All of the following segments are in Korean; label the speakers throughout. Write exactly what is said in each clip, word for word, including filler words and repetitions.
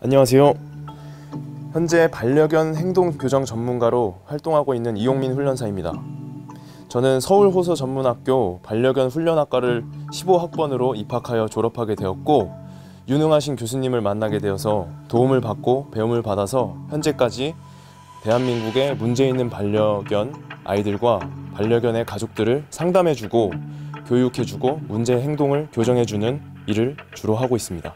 Speaker 1: 안녕하세요. 현재 반려견 행동 교정 전문가로 활동하고 있는 이용민 훈련사입니다. 저는 서울호서전문학교 반려견 훈련학과를 십오 학번으로 입학하여 졸업하게 되었고, 유능하신 교수님을 만나게 되어서 도움을 받고 배움을 받아서 현재까지 대한민국의 문제 있는 반려견 아이들과 반려견의 가족들을 상담해주고 교육해주고 문제 행동을 교정해주는 일을 주로 하고 있습니다.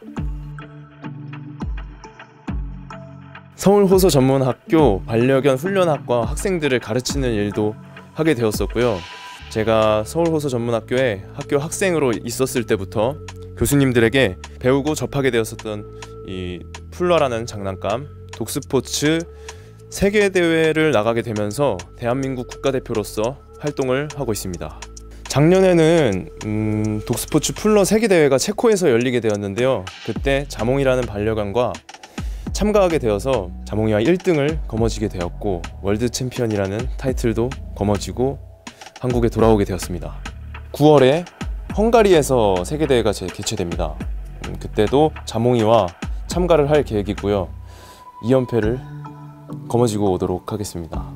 Speaker 1: 서울호서전문학교 반려견 훈련학과 학생들을 가르치는 일도 하게 되었었고요. 제가 서울호서전문학교에 학교 학생으로 있었을 때부터 교수님들에게 배우고 접하게 되었었던 이 풀러라는 장난감, 독스포츠 세계대회를 나가게 되면서 대한민국 국가대표로서 활동을 하고 있습니다. 작년에는 음, 독스포츠 풀러 세계대회가 체코에서 열리게 되었는데요. 그때 자몽이라는 반려견과 참가하게 되어서 자몽이와 일 등을 거머쥐게 되었고, 월드 챔피언이라는 타이틀도 거머쥐고 한국에 돌아오게 되었습니다. 구월에 헝가리에서 세계대회가 개최됩니다. 음, 그때도 자몽이와 참가를 할 계획이고요. 이 연패를 거머쥐고 오도록 하겠습니다.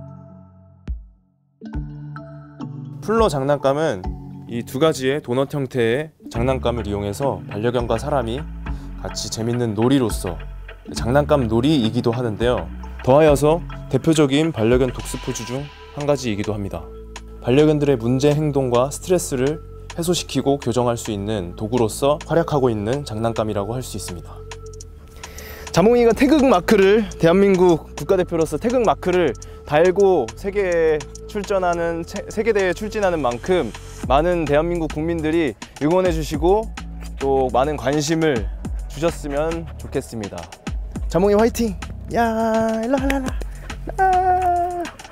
Speaker 1: 풀러 장난감은 이 두 가지의 도넛 형태의 장난감을 이용해서 반려견과 사람이 같이 재밌는 놀이로서 장난감 놀이이기도 하는데요. 더하여서 대표적인 반려견 독스포츠 중 한 가지이기도 합니다. 반려견들의 문제 행동과 스트레스를 해소시키고 교정할 수 있는 도구로서 활약하고 있는 장난감이라고 할 수 있습니다. 자몽이가 태극 마크를, 대한민국 국가대표로서 태극 마크를 달고 세계에 출전하는, 세계대회에 출전하는 만큼 많은 대한민국 국민들이 응원해 주시고 또 많은 관심을 주셨으면 좋겠습니다. 자몽이 화이팅! 야, 일로 와, 일로 와.